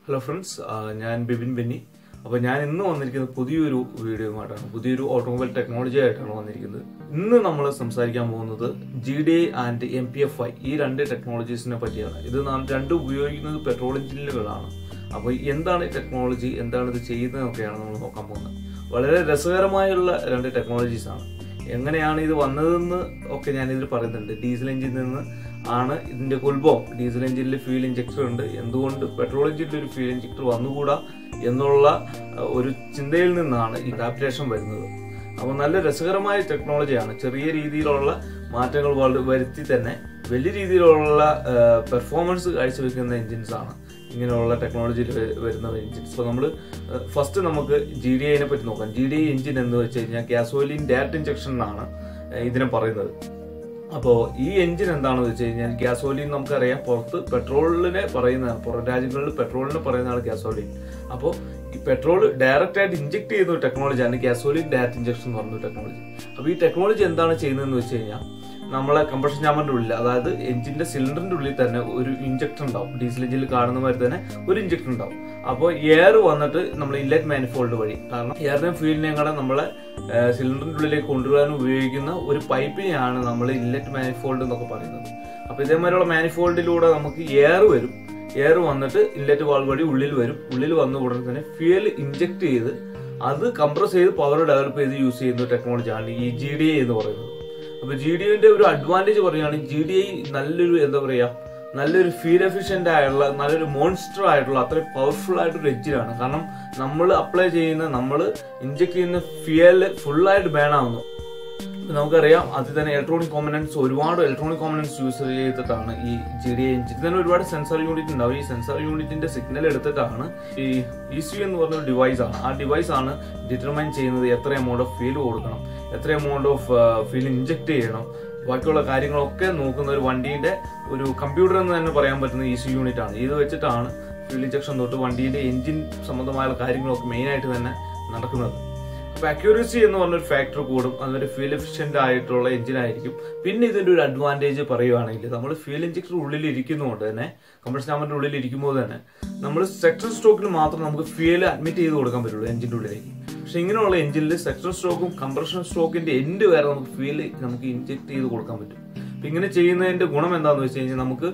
Hello friends, ഞാൻ ബിബിൻ ബെന്നി. അപ്പോൾ ഞാൻ ഇന്ന് വന്നിരിക്കുന്നത് പുതിയൊരു വീഡിയോയുമായിട്ടാണ്. പുതിയൊരു ഓട്ടോമൊബൈൽ ടെക്നോളജി ആയിട്ടാണ് വന്നിരിക്കുന്നത്. ഇന്ന് നമ്മൾ സംസാരിക്കാൻ പോകുന്നത് GDI ആൻഡ് MPFI ഈ രണ്ട് ടെക്നോളജീസിനെ പറ്റിയാണ്. ഇത് രണ്ടും ഉപയോഗിക്കുന്നത് പെട്രോൾ എഞ്ചിനുകളാണ്. അപ്പോൾ എന്താണ് ടെക്നോളജി, എന്താണ് ഇത് ചെയ്യുന്നതൊക്കെയാണ് നമ്മൾ നോക്കാൻ പോകുന്നത്. വളരെ രസകരമായുള്ള രണ്ട് ടെക്നോളജീസ് ആണ്. എങ്ങനെയാണ് ഇത് വന്നതെന്ന് ഒക്കെ ഞാൻ ഇതിൽ പറയുന്നുണ്ട്. ഡീസൽ എഞ്ചിനിൽ നിന്ന് ആണ് ഇതിന്റെ ഉത്ഭവം. ഡീസൽ എഞ്ചിനിൽ ഫ്യൂൽ ഇഞ്ചക്ടർ ഉണ്ട്, എന്തുകൊണ്ട് പെട്രോൾ എഞ്ചിനിൽ ഒരു ഫ്യൂൽ ഇഞ്ചക്ടർ വന്നുകൂടാ എന്നുള്ള ഒരു ചിന്തയിൽ നിന്നാണ് ഈ അഡാപ്റ്റേഷൻ വരുന്നത്. അപ്പോൾ നല്ല രസകരമായ ടെക്നോളജിയാണ്. ചെറിയ രീതിയിലുള്ള മാറ്റങ്ങൾ വരുത്തി തന്നെ വലിയ രീതിയിലുള്ള പെർഫോമൻസ് കാഴ്ചവെക്കുന്ന എഞ്ചിൻസ് ആണ് ഇങ്ങനെയുള്ള ടെക്നോളജിയിൽ വരുന്ന എഞ്ചിൻസ്. അപ്പോൾ നമ്മൾ ഫസ്റ്റ് നമുക്ക് GDIനെ പറ്റി നോക്കാം. GDI എഞ്ചിൻ എന്ന് വെച്ച് കഴിഞ്ഞാൽ ഗ്യാസോലിൻ ഡയറക്റ്റ് ഇഞ്ചക്ഷൻ എന്നാണ് ഇതിനെ പറയുന്നത്. അപ്പോൾ ഈ എഞ്ചിൻ എന്താണെന്ന് വെച്ച് കഴിഞ്ഞാൽ ഗ്യാസോലിൻ നമുക്കറിയാം, പുറത്ത് പെട്രോളിനെ പറയുന്നതാണ്, പുറം രാജ്യങ്ങളിൽ പെട്രോളിനെ പറയുന്നതാണ് ഗ്യാസോലിൻ. അപ്പോൾ ഈ പെട്രോൾ ഡയറക്റ്റ് ആയിട്ട് ഇഞ്ചക്ട് ചെയ്യുന്ന ഒരു ടെക്നോളജിയാണ് ഗ്യാസോലിൻ ഡയറക്റ്റ് ഇഞ്ചക്ഷൻ എന്ന് പറയുന്ന ടെക്നോളജി. അപ്പോൾ ഈ ടെക്നോളജി എന്താണ് ചെയ്യുന്നതെന്ന് വെച്ച് കഴിഞ്ഞാൽ നമ്മളെ കംപ്രഷൻ ചാമ്പറിന്റെ ഉള്ളിൽ, അതായത് എഞ്ചിന്റെ സിലിണ്ടറിന്റെ ഉള്ളിൽ തന്നെ ഒരു ഇഞ്ചക്ടർ ഉണ്ടാവും. ഡീസൽ എഞ്ചിനിൽ കാണുന്ന മാതിരി തന്നെ ഒരു ഇഞ്ചക്ടർ ഉണ്ടാവും. അപ്പോൾ എയർ വന്നിട്ട് നമ്മൾ ഇൻലെറ്റ് മാനിഫോൾഡ് വഴി, കാരണം എയറിനെയും ഫ്യൂലിനെയും കൂടെ നമ്മളെ സിലിണ്ടറിന്റെ ഉള്ളിലേക്ക് കൊണ്ടുവരാൻ ഉപയോഗിക്കുന്ന ഒരു പൈപ്പിനെയാണ് നമ്മൾ ഇൻലെറ്റ് മാനിഫോൾഡ് എന്നൊക്കെ പറയുന്നത്. അപ്പോൾ ഇതേമാതിരിയുള്ള മാനിഫോൾഡിലൂടെ നമുക്ക് എയർ വരും. എയർ വന്നിട്ട് ഇൻലെറ്റ് വാൾവ് വഴി ഉള്ളിൽ വരും. ഉള്ളിൽ വന്ന ഉടനെ തന്നെ ഫ്യൂൽ ഇഞ്ചക്ട് ചെയ്ത് അത് കംപ്രസ് ചെയ്ത് പവർ ഡെവലപ്പ് ചെയ്ത് യൂസ് ചെയ്യുന്ന ടെക്നോളജിയാണ് ഈ GDI എന്ന് പറയുന്നത്. അപ്പൊ GDIന്റെ ഒരു അഡ്വാൻറ്റേജ് പറയുകയാണെങ്കിൽ GDI നല്ലൊരു നല്ലൊരു ഫ്യൂൽ എഫിഷ്യന്റ് ആയിട്ടുള്ള, നല്ലൊരു മോൺസ്റ്റർ ആയിട്ടുള്ള, അത്രയും പവർഫുൾ ആയിട്ടൊരു എഞ്ചിനാണ്. കാരണം നമ്മൾ അപ്ലൈ ചെയ്യുന്ന, നമ്മൾ ഇഞ്ചക്ട് ചെയ്യുന്ന ഫ്യൂല് ഫുള്ളായിട്ട് ബേൺ ആവുന്നു. നമുക്കറിയാം അതിൽ തന്നെ ഒരുപാട് ഇലക്ട്രോണിക് കോമ്പണൻസ് യൂസ് ചെയ്തിട്ടാണ് ഈ GDI എഞ്ചിൻ. ഇതിന് ഒരുപാട് സെൻസർ യൂണിറ്റ് ഉണ്ടാവും. ഈ സെൻസർ യൂണിറ്റിന്റെ സിഗ്നൽ എടുത്തിട്ടാണ് ഈ ECU എന്ന് പറഞ്ഞ ഒരു ഡിവൈസ് ആണ്. ആ ഡിവൈസ് ആണ് ഡിറ്റർമൈൻ ചെയ്യുന്നത് എത്ര എമൗണ്ട് ഓഫ് ഫ്യൂൽ കൊടുക്കണം, എത്ര എമൗണ്ട് ഓഫ് ഫ്യൂൽ ഇഞ്ചക്ട് ചെയ്യണം, ബാക്കിയുള്ള കാര്യങ്ങളൊക്കെ നോക്കുന്ന ഒരു വണ്ടിയുടെ ഒരു കമ്പ്യൂട്ടർ എന്ന് തന്നെ പറയാൻ പറ്റുന്ന ECU യൂണിറ്റ് ആണ്. ഇത് വെച്ചിട്ടാണ് ഫ്യൂൽ ഇഞ്ചക്ഷൻ തൊട്ട് വണ്ടിയുടെ എഞ്ചിൻ സംബന്ധമായ കാര്യങ്ങളൊക്കെ മെയിൻ ആയിട്ട് തന്നെ നടക്കുന്നത്. അപ്പൊ അക്യൂറസി എന്ന് പറഞ്ഞൊരു ഫാക്ടർ കൂടും. അതൊരു ഫ്യൂൽ എഫിഷ്യന്റ് ആയിട്ടുള്ള എഞ്ചിൻ ആയിരിക്കും. പിന്നെ ഇതിന്റെ ഒരു അഡ്വാൻറ്റേജ് പറയുവാണെങ്കിൽ, നമ്മൾ ഫ്യൂൽ ഇഞ്ചക്ടർ ഉള്ളിൽ ഇരിക്കുന്നതുകൊണ്ട് തന്നെ, കംപ്രഷൻ ചാമ്പറിന്റെ ഉള്ളിൽ ഇരിക്കുമ്പോൾ തന്നെ നമ്മൾ സെക്ടർ സ്ട്രോക്കിൽ മാത്രം നമുക്ക് ഫ്യൂൽ അഡ്മിറ്റ് ചെയ്ത് കൊടുക്കാൻ പറ്റുള്ളൂ എഞ്ചിന്റെ ഉള്ളിലേക്ക്. പക്ഷെ ഇങ്ങനെയുള്ള എഞ്ചിനിൽ സെക്ടർ സ്ട്രോക്കും കംപ്രഷൻ സ്ട്രോക്കിന്റെ എൻഡ് വരെ നമുക്ക് ഫ്യൂൽ നമുക്ക് ഇഞ്ചക്ട് ചെയ്ത് കൊടുക്കാൻ പറ്റും. അപ്പൊ ഇങ്ങനെ ചെയ്യുന്നതിന്റെ ഗുണം എന്താണെന്ന് വെച്ച് കഴിഞ്ഞാൽ നമുക്ക്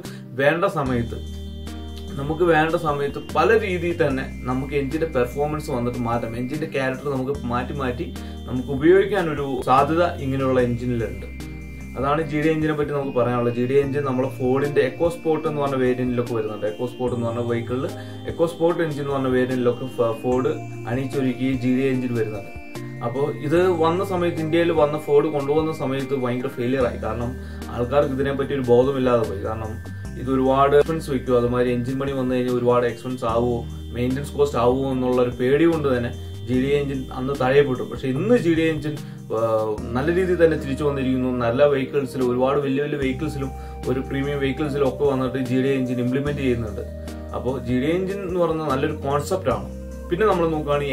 വേണ്ട സമയത്ത് പല രീതിയിൽ തന്നെ നമുക്ക് എഞ്ചിന്റെ പെർഫോമൻസ് വന്നിട്ട് മാറ്റാം. എഞ്ചിന്റെ ക്യാരക്ടർ നമുക്ക് മാറ്റി നമുക്ക് ഉപയോഗിക്കാൻ ഒരു സാധ്യത ഇങ്ങനെയുള്ള എഞ്ചിനിലുണ്ട്. അതാണ് GDI എഞ്ചിനെ പറ്റി നമുക്ക് പറയാനുള്ളത്. GDI എഞ്ചിൻ നമ്മളെ ഫോർഡിന്റെ എക്കോസ്പോർട്ട് എന്ന് പറഞ്ഞ വേരിയന്റിലൊക്കെ വരുന്നുണ്ട്. എക്കോസ്പോർട്ട് എന്ന് പറഞ്ഞ വെഹിക്കിളിൽ എക്കോസ്പോർട്ട് എഞ്ചിൻ എന്ന് പറഞ്ഞ വേരിയന്റിലൊക്കെ ഫോർഡ് അണിയിച്ചൊരുക്കി GDI എഞ്ചിൻ വരുന്നുണ്ട്. അപ്പോൾ ഇത് വന്ന സമയത്ത്, ഇന്ത്യയിൽ വന്ന ഫോർഡ് കൊണ്ടുവന്ന സമയത്ത് ഭയങ്കര ഫെയിലിയർ ആയി. കാരണം ആൾക്കാർക്ക് ഇതിനെപ്പറ്റി ഒരു ബോധമില്ലാതെ പോയി. കാരണം ഇത് ഒരുപാട് എക്സ്പെൻസ് വയ്ക്കുമോ, അതുമാതിരി എഞ്ചിൻ പണി വന്നു കഴിഞ്ഞാൽ ഒരുപാട് എക്സ്പെൻസ് ആവുമോ, മെയിൻ്റനൻസ് കോസ്റ്റ് ആവുമോ എന്നുള്ള ഒരു പേടി കൊണ്ട് തന്നെ GDI എഞ്ചിൻ അന്ന് തഴയപ്പെട്ടു. പക്ഷെ ഇന്ന് GDI എഞ്ചിൻ നല്ല രീതിയിൽ തന്നെ തിരിച്ചു വന്നിരിക്കുന്നു. നല്ല വെഹിക്കിൾസിലും, ഒരുപാട് വലിയ വലിയ വെഹിക്കിൾസിലും, ഒരു പ്രീമിയം വെഹിക്കിൾസിലും ഒക്കെ വന്നിട്ട് GDI എഞ്ചിൻ ഇംപ്ലിമെന്റ് ചെയ്യുന്നുണ്ട്. അപ്പോൾ GDI എഞ്ചിൻ എന്ന് പറയുന്നത് നല്ലൊരു കോൺസെപ്റ്റ് ആണ്. പിന്നെ നമ്മൾ നോക്കുകയാണെങ്കിൽ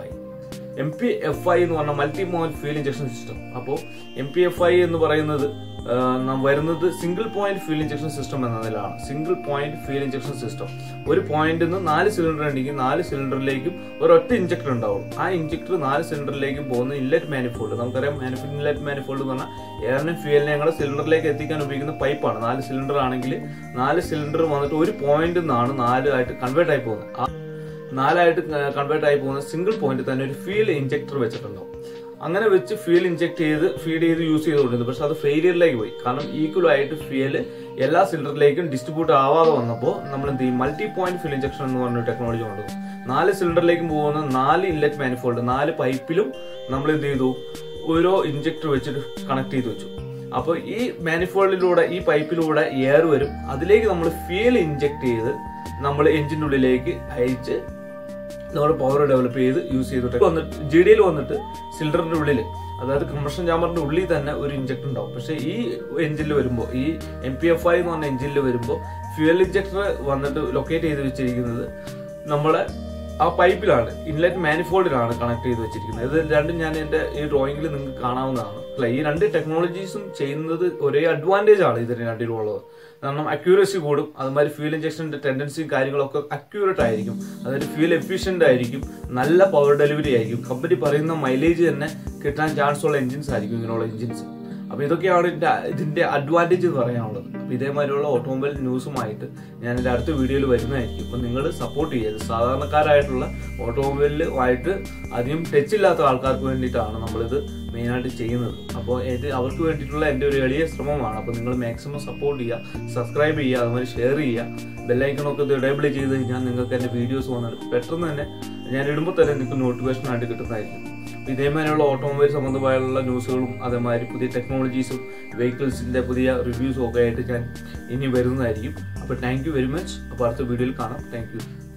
MPFI എന്ന് പറഞ്ഞാൽ multi point fuel injection system. അപ്പോൾ MPFI എന്ന് പറയുന്നത് വരുന്നത് single point fuel injection system എന്നതിലാണ്. Single point fuel injection system, ഒരു പോയിന്റിൽ നിന്ന് 4 സിലിണ്ടർ ഉണ്ടെങ്കിൽ 4 സിലിണ്ടറിലേക്കും ഒരൊറ്റ ഇഞ്ചക്ടർ ഉണ്ടാവും. ആ ഇഞ്ചക്ടർ 4 സിലിണ്ടറിലേക്കും പോകുന്ന ഇൻലെറ്റ് മാനിഫോൾഡ്, നമുക്കറിയാം ഇൻലെറ്റ് മാനിഫോൾഡ് എന്ന് പറഞ്ഞാൽ എയറിനെയും ഫ്യൂലിനെയും കൂടെ സിലിണ്ടറിലേക്ക് എത്തിക്കാൻ ഉപയോഗിക്കുന്ന പൈപ്പാണ്. 4 സിലിണ്ടർ ആണെങ്കിൽ 4 സിലിണ്ടർ വന്നിട്ട് ഒരു പോയിന്റിൽ നിന്നാണ് 4 ആയിട്ട് കൺവേർട്ട് ആയി പോകുന്നത്. 4 ആയിട്ട് കൺവേർട്ട് ആയി പോകുന്ന സിംഗിൾ പോയിന്റ് തന്നെ ഒരു ഫ്യൂൽ ഇഞ്ചക്ടർ വെച്ചിട്ടുണ്ടാവും. അങ്ങനെ വെച്ച് ഫ്യൂൽ ഇഞ്ചക്ട് ചെയ്ത് ഫീഡ് ചെയ്ത് യൂസ് ചെയ്തുകൊണ്ടിരുന്നത്. പക്ഷെ അത് ഫെയിലിയറിലേക്ക് പോയി. കാരണം ഈക്വൽ ആയിട്ട് ഫ്യൂല് എല്ലാ സിലിണ്ടറിലേക്കും ഡിസ്ട്രിബ്യൂട്ട് ആവാതെ വന്നപ്പോൾ നമ്മൾ എന്ത് ചെയ്യും, മൾട്ടി പോയിന്റ് ഫ്യൂൽ ഇഞ്ചക്ഷൻ എന്ന് പറഞ്ഞ ടെക്നോളജി കൊണ്ടുവന്നു. 4 സിലിണ്ടറിലേക്കും പോകുന്ന 4 ഇൻലെറ്റ് മാനിഫോൾഡ്, 4 പൈപ്പിലും നമ്മൾ എന്ത് ചെയ്തു, ഓരോ ഇഞ്ചക്ടർ വെച്ചിട്ട് കണക്ട് ചെയ്ത് വെച്ചു. അപ്പോൾ ഈ മാനിഫോൾഡിലൂടെ, ഈ പൈപ്പിലൂടെ എയർ വരും. അതിലേക്ക് നമ്മൾ ഫ്യൂൽ ഇഞ്ചക്ട് ചെയ്ത് നമ്മൾ എഞ്ചിന്റെ ഉള്ളിലേക്ക് അയച്ച് നമ്മൾ പവർ ഡെവലപ്പ് ചെയ്ത് യൂസ് ചെയ്തിട്ട് GDIയിൽ വന്നിട്ട് സിലിണ്ടറിന്റെ ഉള്ളിൽ, അതായത് കംപ്രഷൻ ചാമ്പറിന്റെ ഉള്ളിൽ തന്നെ ഒരു ഇഞ്ചക്ടർ ഉണ്ടാവും. പക്ഷെ ഈ എഞ്ചിനിൽ വരുമ്പോൾ, ഈ MPFI എന്ന് പറഞ്ഞ എഞ്ചിനിൽ വരുമ്പോൾ ഫ്യൂൽ ഇഞ്ചക്ടർ വന്നിട്ട് ലൊക്കേറ്റ് ചെയ്ത് വെച്ചിരിക്കുന്നത് നമ്മളെ ആ പൈപ്പിലാണ്, ഇൻലെറ്റ് മാനിഫോൾഡിലാണ് കണക്ട് ചെയ്ത് വെച്ചിരിക്കുന്നത്. ഇത് രണ്ടും ഞാൻ എൻ്റെ ഈ ഡ്രോയിങ്ങിൽ നിങ്ങൾക്ക് കാണാവുന്നതാണ്. ഈ രണ്ട് ടെക്നോളജീസും ചെയ്യുന്നത് ഒരേ അഡ്വാൻറ്റേജ് ആണ് ഇതിന് രണ്ടിലും ഉള്ളത്. കാരണം അക്യൂറസി കൂടും, അതുമാതിരി ഫ്യൂൽ ഇഞ്ചക്ഷൻ്റെ ടെൻഡൻസിയും കാര്യങ്ങളൊക്കെ അക്യൂറേറ്റ് ആയിരിക്കും, അതായത് ഫ്യൂൽ എഫിഷ്യൻ്റ് ആയിരിക്കും, നല്ല പവർ ഡെലിവറി ആയിരിക്കും, കമ്പനി പറയുന്ന മൈലേജ് തന്നെ കിട്ടാൻ ചാൻസ് ഉള്ള എഞ്ചിൻസ് ആയിരിക്കും ഇങ്ങനെയുള്ള എഞ്ചിൻസ്. അപ്പോൾ ഇതൊക്കെയാണ് ഇതിന്റെ അഡ്വാൻറ്റേജ് എന്ന് പറയാനുള്ളത്. അപ്പോൾ ഇതേമാതിരിയുള്ള ഓട്ടോമൊബൈൽ ന്യൂസുമായിട്ട് ഞാൻ എൻ്റെ അടുത്ത വീഡിയോയിൽ വരുന്നതായിരിക്കും. അപ്പോൾ നിങ്ങൾ സപ്പോർട്ട് ചെയ്യുക. സാധാരണക്കാരായിട്ടുള്ള ഓട്ടോമൊബൈലുമായിട്ട് അധികം ടച്ച് ഇല്ലാത്ത ആൾക്കാർക്ക് വേണ്ടിയിട്ടാണ് നമ്മളിത് മെയിനായിട്ട് ചെയ്യുന്നത്. അപ്പോൾ ഇത് അവർക്ക് വേണ്ടിയിട്ടുള്ള എൻ്റെ ഒരു എളിയ ശ്രമമാണ്. അപ്പോൾ നിങ്ങൾ മാക്സിമം സപ്പോർട്ട് ചെയ്യുക, സബ്സ്ക്രൈബ് ചെയ്യുക, അതുമാതിരി ഷെയർ ചെയ്യുക. ബെല്ലൈക്കണൊക്കെ ഇത് എനേബിൾ ചെയ്ത് കഴിഞ്ഞാൽ നിങ്ങൾക്ക് എൻ്റെ വീഡിയോസ് വന്നിട്ട് പെട്ടെന്ന് തന്നെ ഞാൻ ഇടുമ്പോൾ തന്നെ നിങ്ങൾക്ക് നോട്ടിഫിക്കേഷൻ ആയിട്ട് കിട്ടുന്നതായിരിക്കും. ഇതേമാതിരിയുള്ള ഓട്ടോമൊബൈൽ സംബന്ധമായുള്ള ന്യൂസുകളും അതേമാതിരി പുതിയ ടെക്നോളജീസും വെഹിക്കിൾസിൻ്റെ പുതിയ റിവ്യൂസും ഒക്കെ ആയിട്ട് ഞാൻ ഇനി വരുന്നതായിരിക്കും. അപ്പോൾ താങ്ക് യു വെരി മച്ച്. അപ്പോൾ അടുത്ത വീഡിയോയിൽ കാണാം. Thank U.